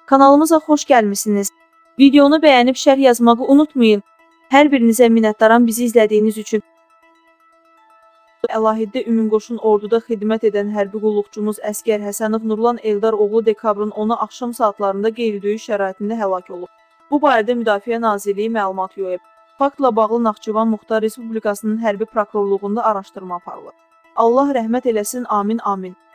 Kanalımıza xoş gəlmisiniz. Videonu bəyənib şərh yazmağı unutmayın. Hər birinizə minnətdaram bizi izlədiyiniz üçün. Əlahiddə Ümumqoşun orduda xidmət edən hərbi qulluqçumuz Əsgər Həsənov Nurlan Eldar oğlu dekabrın 10-u axşam saatlarında qeyri-döyüş şəraitində həlak olub. Bu barədə Müdafiə Nazirliyi məlumat yayıb. Faktla bağlı Naxçıvan Muxtar Respublikasının hərbi prokurorluğunda araşdırma aparılır. Allah rəhmət eləsin, amin, amin.